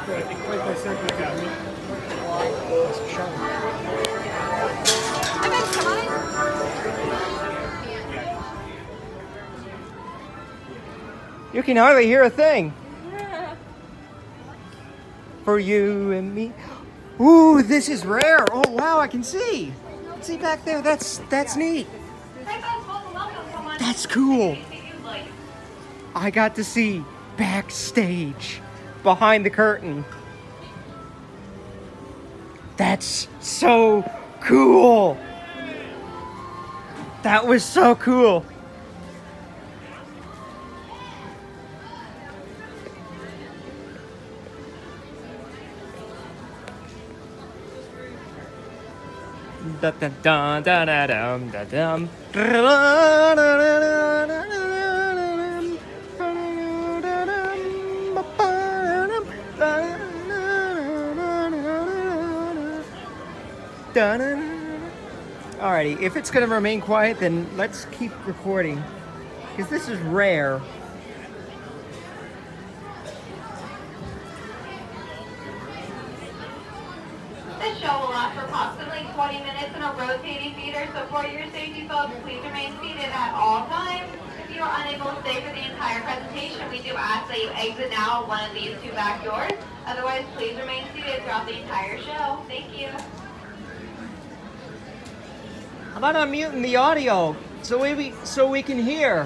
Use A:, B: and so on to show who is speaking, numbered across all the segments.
A: Like I said, we got me.
B: You can hardly hear a thing. For you and me. Ooh, this is rare. Oh wow, I can see. See back there, that's neat. That's cool. I got to see backstage, behind the curtain. That's so cool. That was so cool. Da da da da da dum da dum. Alrighty, if it's gonna remain quiet, then let's keep recording, because this is rare.
C: This show will last for approximately 20 minutes in a rotating theater, so for your safety, folks, please remain seated at all times. If you are unable to stay for the entire presentation, we do ask that you exit now one of these two back doors. Otherwise, please remain seated throughout the entire show. Thank you.
B: How about unmuting the audio so we can hear?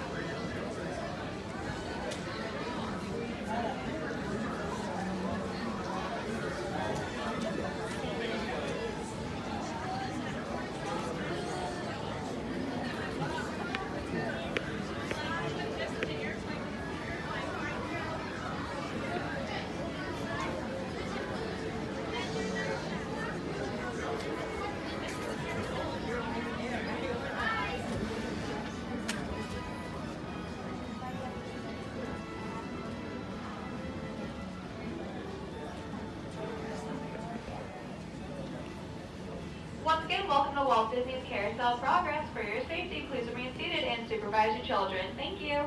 C: Once again, welcome to Walt Disney's Carousel Progress. For your safety, please remain seated and supervise your children. Thank you.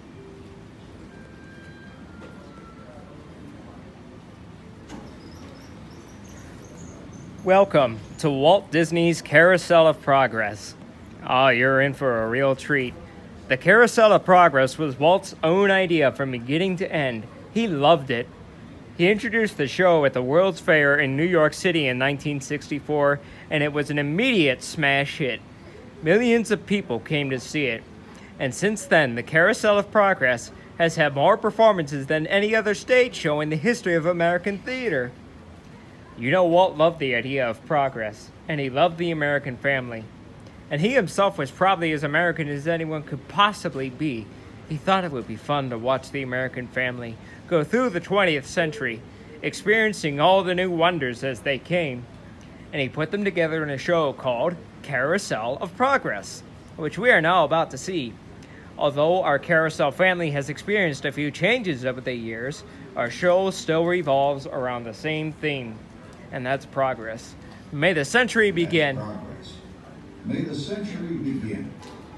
B: Welcome to Walt Disney's Carousel of Progress. Ah, you're in for a real treat. The Carousel of Progress was Walt's own idea from beginning to end. He loved it. He introduced the show at the World's Fair in New York City in 1964, and it was an immediate smash hit. Millions of people came to see it. And since then, the Carousel of Progress has had more performances than any other stage show in the history of American theater. You know, Walt loved the idea of progress, and he loved the American family. And he himself was probably as American as anyone could possibly be. He thought it would be fun to watch the American family go through the 20th century, experiencing all the new wonders as they came. And he put them together in a show called Carousel of Progress, which we are now about to see. Although our Carousel family has experienced a few changes over the years, our show still revolves around the same theme, and that's progress. May the century begin.
D: May the century begin.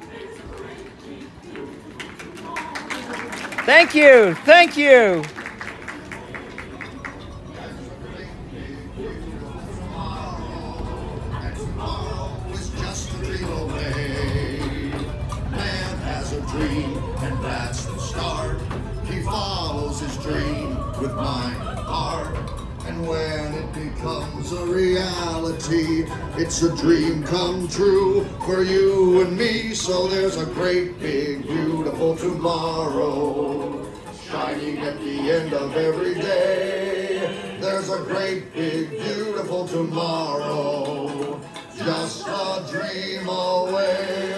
B: Thank you, thank you.
D: Dream, and that's the start. He follows his dream with mind and heart. And when it becomes a reality, it's a dream come true for you and me. So there's a great big beautiful tomorrow shining at the end of every day. There's a great big beautiful tomorrow, just a dream away.